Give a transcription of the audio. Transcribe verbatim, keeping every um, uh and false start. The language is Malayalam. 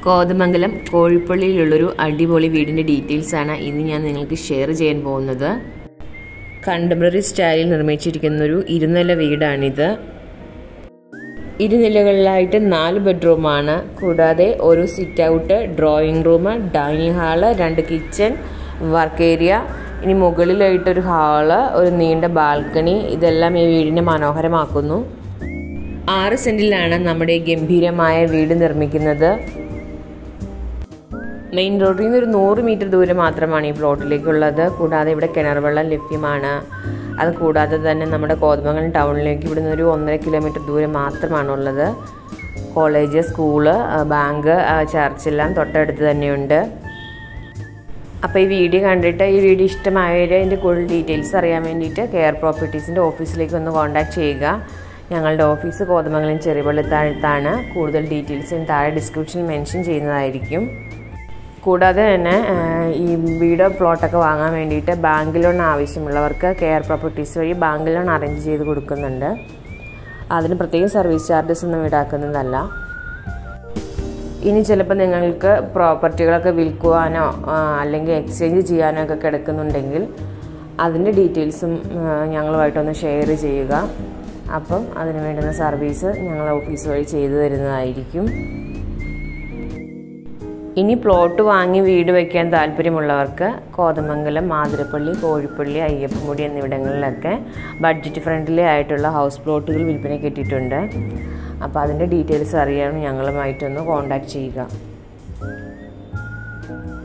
Kothamangalam, കോഴിപ്പള്ളിയിലുള്ളൊരു അടിപൊളി വീടിൻ്റെ ഡീറ്റെയിൽസ് ആണ് ഇന്ന് ഞാൻ നിങ്ങൾക്ക് ഷെയർ ചെയ്യാൻ പോകുന്നത്. കണ്ടംപററി സ്റ്റൈലിൽ നിർമ്മിച്ചിരിക്കുന്നൊരു ഇരുനില വീടാണിത്. ഇരുനിലകളിലായിട്ട് നാല് ബെഡ്റൂമാണ്, കൂടാതെ ഒരു sit out, drawing room, dining hall, രണ്ട് കിച്ചൺ, വർക്ക് ഏരിയ, ഇനി മുകളിലായിട്ടൊരു ഹാള്, ഒരു നീണ്ട ബാൽക്കണി, ഇതെല്ലാം ഈ വീടിനെ മനോഹരമാക്കുന്നു. ആറ് സെൻറ്റിലാണ് നമ്മുടെ ഗംഭീരമായ വീട് നിർമ്മിക്കുന്നത്. മെയിൻ റോഡിൽ നിന്ന് ഒരു നൂറ് മീറ്റർ ദൂരം മാത്രമാണ് ഈ പ്ലോട്ടിലേക്കുള്ളത്. കൂടാതെ ഇവിടെ കിണർ വെള്ളം ലഭ്യമാണ്. അത് കൂടാതെ തന്നെ നമ്മുടെ കോതമംഗലം ടൗണിലേക്ക് ഇവിടുന്ന് ഒരു ഒന്നര കിലോമീറ്റർ ദൂരം മാത്രമാണുള്ളത്. കോളേജ്, സ്കൂള്, ബാങ്ക്, ചർച്ചെല്ലാം തൊട്ടടുത്ത് തന്നെയുണ്ട്. അപ്പോൾ ഈ വീഡിയോ കണ്ടിട്ട് ഈ വീഡിയോ ഇഷ്ടമായവർ അതിൻ്റെ കൂടുതൽ ഡീറ്റെയിൽസ് അറിയാൻ വേണ്ടിയിട്ട് കെയർ പ്രോപ്പർട്ടീസിൻ്റെ ഓഫീസിലേക്ക് ഒന്ന് കോൺടാക്ട് ചെയ്യുക. ഞങ്ങളുടെ ഓഫീസ് കോതമംഗലം ചെറിയപള്ളിത്താഴത്താണ്. കൂടുതൽ ഡീറ്റെയിൽസ് ഞാൻ താഴെ ഡിസ്ക്രിപ്ഷനിൽ മെൻഷൻ ചെയ്യുന്നതായിരിക്കും. കൂടാതെ തന്നെ ഈ വീട് പ്ലോട്ടൊക്കെ വാങ്ങാൻ വേണ്ടിയിട്ട് ബാങ്ക് ലോൺ ആവശ്യമുള്ളവർക്ക് കെയർ പ്രോപ്പർട്ടീസ് വഴി ബാങ്ക് ലോൺ അറേഞ്ച് ചെയ്ത് കൊടുക്കുന്നുണ്ട്. അതിന് പ്രത്യേകം സർവീസ് ചാർജസ് ഒന്നും ഈടാക്കുന്നതല്ല. ഇനി ചിലപ്പോൾ നിങ്ങൾക്ക് പ്രോപ്പർട്ടികളൊക്കെ വിൽക്കുവാനോ അല്ലെങ്കിൽ എക്സ്ചേഞ്ച് ചെയ്യാനോ ഒക്കെ കിടക്കുന്നുണ്ടെങ്കിൽ അതിൻ്റെ ഡീറ്റെയിൽസും ഞങ്ങളുമായിട്ടൊന്ന് ഷെയർ ചെയ്യുക. അപ്പം അതിന് വേണ്ടുന്ന സർവീസ് ഞങ്ങൾ ഓഫീസ് വഴി ചെയ്തു തരുന്നതായിരിക്കും. ഇനി പ്ലോട്ട് വാങ്ങി വീട് വയ്ക്കാൻ താല്പര്യമുള്ളവർക്ക് കോതമംഗലം, മാതിരപ്പള്ളി, കോഴിപ്പള്ളി, അയ്യപ്പൻമുടി എന്നിവിടങ്ങളിലൊക്കെ ബഡ്ജറ്റ് ഫ്രണ്ട്ലി ആയിട്ടുള്ള ഹൗസ് പ്ലോട്ടുകൾ വിൽപ്പനയ്ക്ക് കിട്ടിയിട്ടുണ്ട്. അപ്പോൾ അതിൻ്റെ ഡീറ്റെയിൽസ് അറിയാൻ ഞങ്ങളുമായിട്ടൊന്ന് കോൺടാക്ട് ചെയ്യുക.